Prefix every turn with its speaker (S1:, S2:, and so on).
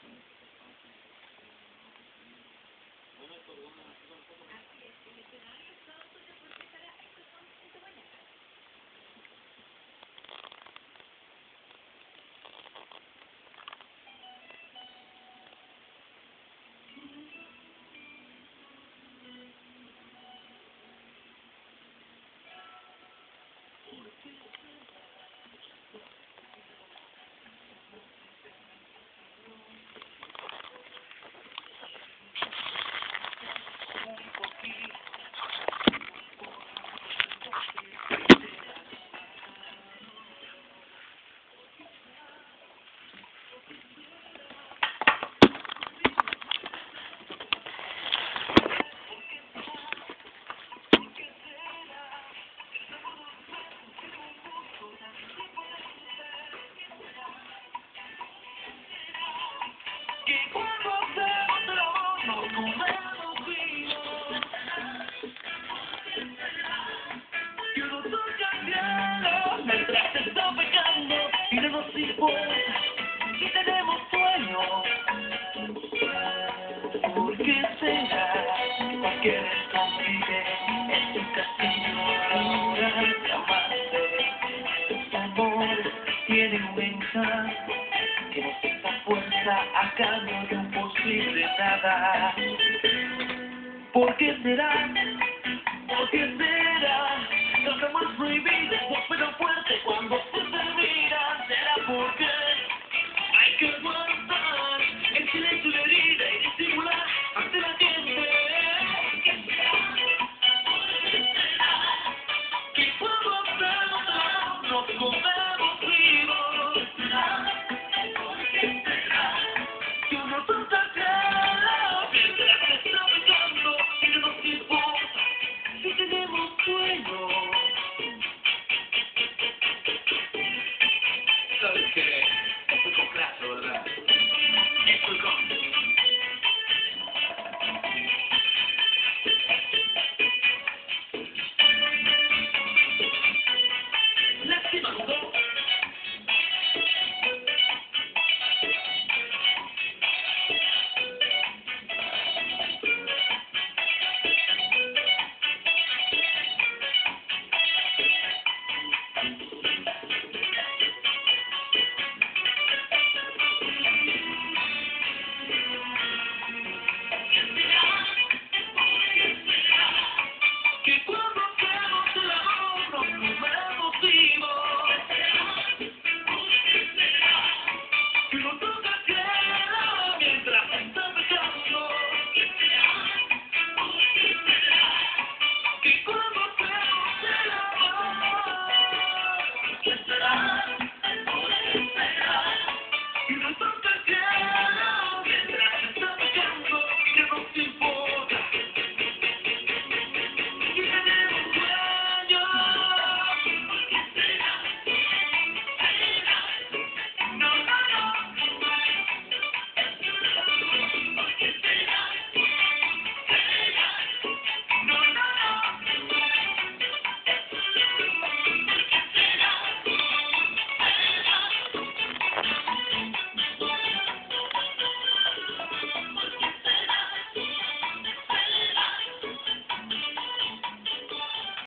S1: Así es, el escenario es todo tuyo porque Sara, estos son de tu mañana.
S2: Que cuando hacemos el amor nos comemos vivos. Y uno toca el cielo mientras se está pecando y no nos importa si tenemos sueño. ¿Por qué será que cualquier escondite en tu castillo ahora te amaste? Tu amor tiene un encanto que nos da fuerza a cambio de un posible nada. ¿Por qué será? ¿Por qué será? Los amores prohibidos golpean fuerte cuando se terminan. ¿Será porque hay que aguantar el silencio de herida y disimular ante la gente? Que cuando hacemos el amor nos comemos vivos. Que uno toca el cielo mientras se está pecando y no nos importa si tenemos sueño. ¿Sabes qué? Estoy con clase, ¿verdad? Estoy con... Lástima, ¿no?